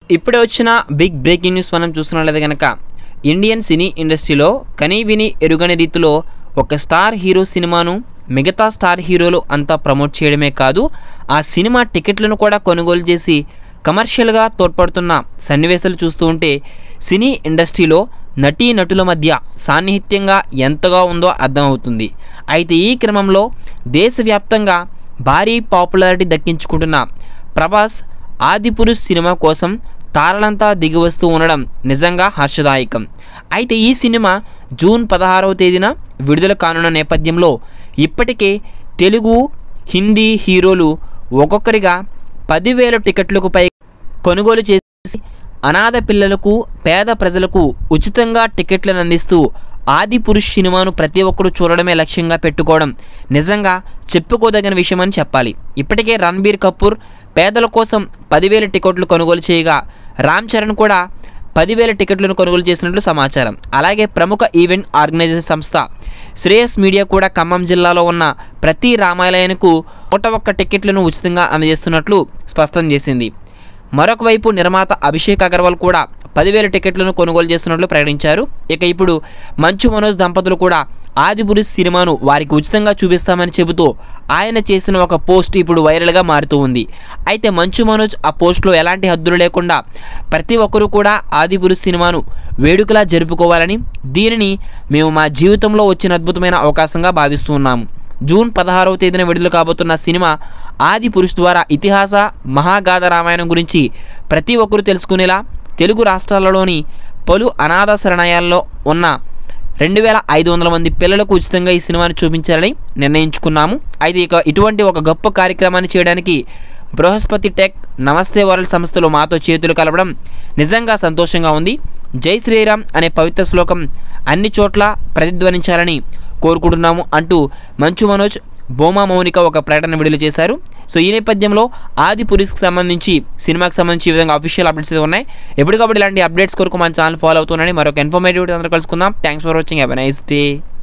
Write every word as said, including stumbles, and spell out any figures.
ఇప్పుడే వచ్చిన big breaking news మనం చూస్తున్నట్లయితే కనుక ఇండియన్ సినీ ఇండస్ట్రీలో కనీ విని ఎరుగని రీతిలో ఒక స్టార్ హీరో సినిమాను మిగతా స్టార్ హీరోలు అంతా ప్రమోట్ చేయడమే కాదు, ఆ సినిమా టికెట్లను కూడా కొనుగోలు చేసి కమర్షియల్గా తోడ్పడుతున్న సన్నివేశాలు చూస్తూ ఉంటే సినీ ఇండస్ట్రీలో నటీ నటుల మధ్య సాన్నిహిత్యంగా ఎంతగా ఉందో అర్థమవుతుంది. అయితే ఈ క్రమంలో దేశవ్యాప్తంగా భారీ పాపులారిటీ దక్కించుకుంటున్న ప్రభాస్ ఆదిపురుష్ సినిమా కోసం తారలంతా దిగివస్తూ ఉండడం నిజంగా హర్షదాయకం. అయితే ఈ సినిమా జూన్ పదహారవ తేదీన విడుదల కానున్న నేపథ్యంలో ఇప్పటికే తెలుగు హిందీ హీరోలు ఒక్కొక్కరిగా పదివేల టికెట్లకు పై కొనుగోలు చేసి అనాథ పిల్లలకు పేద ప్రజలకు ఉచితంగా టికెట్లను అందిస్తూ ఆదిపురుష్ సినిమాను ప్రతి ఒక్కరూ చూడడమే లక్ష్యంగా పెట్టుకోవడం నిజంగా చెప్పుకోదగిన విషయం అని చెప్పాలి. ఇప్పటికే రణబీర్ కపూర్ పేదల కోసం పదివేల టికెట్లు కొనుగోలు చేయగా రామ్ చరణ్ కూడా పదివేల టికెట్లను కొనుగోలు చేసినట్లు సమాచారం. అలాగే ప్రముఖ ఈవెంట్ ఆర్గనైజేషన్ సంస్థ శ్రేయస్ మీడియా కూడా ఖమ్మం జిల్లాలో ఉన్న ప్రతి రామాలయానికి నూట ఒక్క టికెట్లను ఉచితంగా అందజేస్తున్నట్లు స్పష్టం చేసింది. మరొక వైపు నిర్మాత అభిషేక్ అగర్వాల్ కూడా పదివేల టికెట్లను కొనుగోలు చేస్తున్నట్లు ప్రకటించారు. ఇక ఇప్పుడు మంచు మనోజ్ దంపతులు కూడా ఆదిపురుష్ సినిమాను వారికి ఉచితంగా చూపిస్తామని చెబుతూ ఆయన చేసిన ఒక పోస్ట్ ఇప్పుడు వైరల్గా మారుతూ ఉంది. అయితే మంచు మనోజ్ ఆ పోస్ట్లో ఎలాంటి హద్దులు లేకుండా ప్రతి ఒక్కరూ కూడా ఆదిపురుష్ సినిమాను వేడుకలా జరుపుకోవాలని, దీనిని మేము మా జీవితంలో వచ్చిన అద్భుతమైన అవకాశంగా భావిస్తున్నాము. జూన్ పదహారవ తేదీన విడుదల కాబోతున్న సినిమా ఆదిపురుష్ ద్వారా ఇతిహాస మహాగాథ రామాయణం గురించి ప్రతి ఒక్కరూ తెలుసుకునేలా తెలుగు రాష్ట్రాలలోని పలు అనాథ శరణాలయాల్లో ఉన్న రెండు వేల ఐదు వందల మంది పిల్లలకు ఉచితంగా ఈ సినిమాను చూపించాలని నిర్ణయించుకున్నాము. అయితే ఇక ఇటువంటి ఒక గొప్ప కార్యక్రమాన్ని చేయడానికి బృహస్పతి టెక్ నమస్తే వరల్డ్ సంస్థలు మాతో చేతులు కలపడం నిజంగా సంతోషంగా ఉంది. జై శ్రీరామ్ అనే పవిత్ర శ్లోకం అన్ని చోట్ల ప్రతిధ్వనించాలని కోరుకుంటున్నాము అంటూ మంచు మనోజ్ బోమా మౌనిక ఒక ప్రకటన విడుదల చేశారు. సో ఈ నేపథ్యంలో ఆదిపురుష్కి సంబంధించి సినిమాకి సంబంధించి ఈ విధంగా అఫీషియల్ అప్డేట్స్ ఉన్నాయి. ఎప్పటికప్పుడు ఇలాంటి అప్డేట్స్ కొరకు మన ఛానల్ ఫాలో అవుతున్నాయి. మరొక ఇన్ఫర్మేటివ్ అందరూ కలుసుకుందాం. Thanks for watching. Have a nice day.